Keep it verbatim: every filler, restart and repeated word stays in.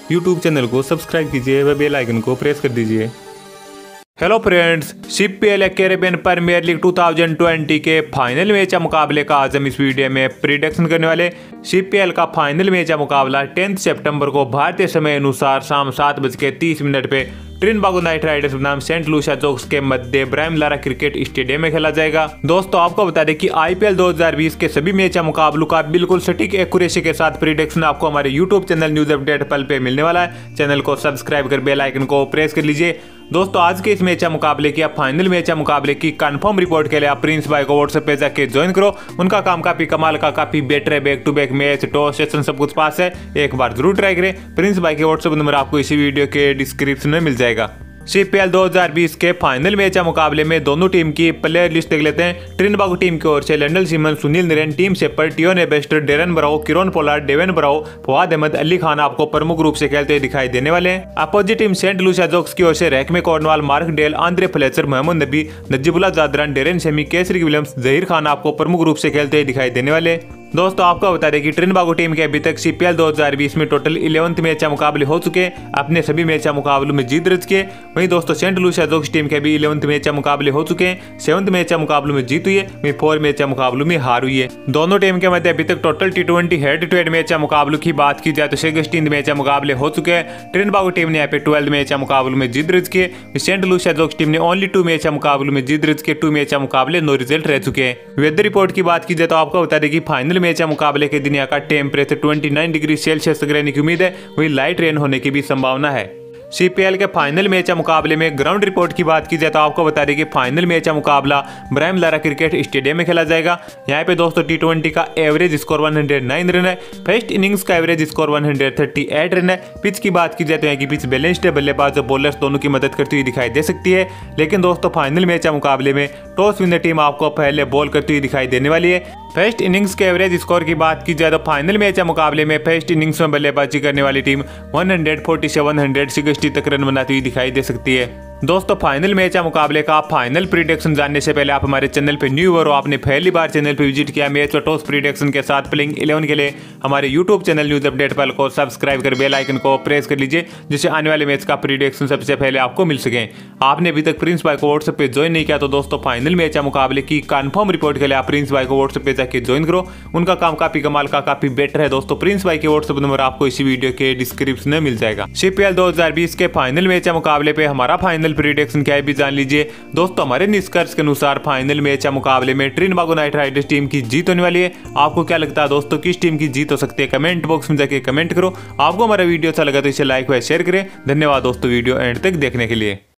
YouTube channel को subscribe कीजिए व बेल आइकन को प्रेस कर दीजिए। Hello friends, CPL Caribbean Premier League दो हज़ार बीस के फाइनल मैच का मुकाबले का आज हम इस वीडियो में प्रिडिक्शन करने वाले। सीपीएल का फाइनल मैच का मुकाबला दस सितंबर को भारतीय समय अनुसार शाम सात बज के तीस मिनट पे ट्रिनिडाद नाइट राइडर्स बनाम सेंट लुसिया जोक्स के मध्य ब्रायम लारा क्रिकेट स्टेडियम में खेला जाएगा। दोस्तों, आपको बता दें कि आईपीएल दो हज़ार बीस के सभी मैच मुकाबलों का बिल्कुल सटीक एक्यूरेसी के साथ प्रिडिक्शन आपको हमारे यूट्यूब चैनल न्यूज अपडेट पल पे मिलने वाला है। चैनल को सब्सक्राइब कर बेल आइकन को प्रेस कर लीजिए। दोस्तों, आज के इस मैच मुकाबले की फाइनल मैच मुकाबले की कंफर्म रिपोर्ट के लिए आप प्रिंस भाई को व्हाट्सएप पे जाके ज्वाइन करो। उनका काम काफी कमाल का, काफी बेटर है। Back to back match, toss, session सब कुछ पास है। एक बार जरूर ट्राई करें। प्रिंस भाई के व्हाट्सएप नंबर आपको इसी वीडियो के डिस्क्रिप्शन में मिल जाएगा। सीपीएल दो हज़ार बीस के फाइनल मैच मुकाबले में दोनों टीम की प्लेयर लिस्ट देख लेते हैं। ट्रिनिडाद टीम की ओर से Lendl Simmons, Sunil Narine, Tim Seifert, Tion Webster, Darren Bravo, Kieron Pollard, Dwayne Bravo, Fawad Ahmad, Ali Khan आपको प्रमुख रूप से खेलते दिखाई देने वाले हैं। Opposite team Saint Lucia Zouks की ओर से Rahkeem Cornwall, Mark Deyal, Andre Fletcher, Mohammad Nabi, Najibullah Zadran, Daren Sammy, Kesrick Williams, Zahir Khan आपको प्रमुख रूप से खेलते दिखाई देने वाले। दोस्तों, आपको बता दें कि ट्रिनिडाद टीम के अभी तक सीपीएल दो हज़ार बीस में टोटल इलेवंथ मैच मुकाबले हो चुके हैं। अपने सभी मैच मुकाबलों में जीत दर्ज किए। वहीं दोस्तों, सेंट लुसिया जोक्स टीम के भी इलेवंथ मैच मुकाबले हो चुके हैं। सेवंथ मैच मुकाबलों में जीत हुई है, वहीं फोर मैच मुकाबलों में हार हुई है। दोनों टीम के मध्य अभी तक total T twenty head to head match मुकाबलों की बात की जाए तो सिक्सटीन मैच मुकाबले हो चुके हैं। ट्रिनिडाद टीम ने यहाँ पे ट्वेल्व मैच मुकाबलों में जीत दर्ज किए। सेंट लुसिया जोक्स टीम ने ओनली टू मैच मुकाबलों में जीत दर्ज किए। टू मैच मुकाबले नो रिजल्ट रह चुके हैं। वेदर रिपोर्ट की बात की जाए तो आपको बता दें कि फाइनल मैच मुकाबले के दिन यहाँ का टेम्परेचर उनतीस डिग्री सेल्सियस तक रहने की उम्मीद है। वही लाइट रेन होने की भी संभावना है। सीपीएल के फाइनल मैच मुकाबले में ग्राउंड रिपोर्ट की बात की जाए तो आपको बता दें कि फाइनल मैच मुकाबला ब्रायम लारा क्रिकेट स्टेडियम में खेला जाएगा। यहाँ पे दोस्तों टी ट्वेंटी का एवरेज स्कोर एक सौ नौ रन है। फर्स्ट इनिंग्स का एवरेज स्कोर एक सौ अड़तीस रन है। पिच की बात की जाए तो यहाँ की पिच बैलेंस्ड है। बल्लेबाज और बॉलर्स दोनों की मदद करती हुई दिखाई दे सकती है। लेकिन दोस्तों, फाइनल मैच मुकाबले में टॉस विनर टीम आपको पहले बॉल करती हुई दिखाई देने वाली है। फर्स्ट इनिंग्स के एवरेज स्कोर की बात की जाए तो फाइनल मैच मुकाबले में फर्स्ट इनिंग्स में बल्लेबाजी करने वाली टीम एक सौ सैंतालीस, एक सौ साठ तक रन बनाती हुई दिखाई दे सकती है। दोस्तों, फाइनल मैच मुकाबले का फाइनल प्रिडिक्शन जानने से पहले आप हमारे चैनल पे न्यू और आपने पहली बार चैनल पे विजिट किया मैच और टॉस प्रिडिक्शन के साथ प्लेइंग इलेवन के लिए हमारे यूट्यूब चैनल न्यूज अपडेट पल को सब्सक्राइब कर बेल आइकन को प्रेस कर लीजिए, जिससे आने वाले मैच का प्रिडिक्शन सबसे पहले आपको मिल सके। आपने अभी तक प्रिंस भाई को व्हाट्सएप पे ज्वाइन नहीं किया तो दोस्तों, फाइनल मैच मुकाबले की कंफर्म रिपोर्ट के लिए आप प्रिंस भाई को व्हाट्सएप पे जाकर ज्वाइन करो। उनका काम काफी कमाल का, काफी बेटर है। दोस्तों, प्रिंस भाई के व्हाट्सएप नंबर आपको इसी वीडियो के डिस्क्रिप्शन में मिल जाएगा। सीपीएल दो हज़ार बीस के फाइनल मैच मुकाबले पे हमारा फाइनल प्रिडिक्शन क्या है भी जान लीजिए। दोस्तों, हमारे निष्कर्ष के अनुसार फाइनल मैच मुकाबले में ट्रिनिडाद नाइट राइडर्स टीम की जीत होने वाली है। आपको क्या लगता है दोस्तों, किस टीम की जीत हो सकती है? कमेंट बॉक्स में जाके कमेंट करो। आपको हमारा वीडियो अच्छा लगा तो इसे लाइक व शेयर करें। धन्यवाद दोस्तों वीडियो एंड तक देखने के लिए।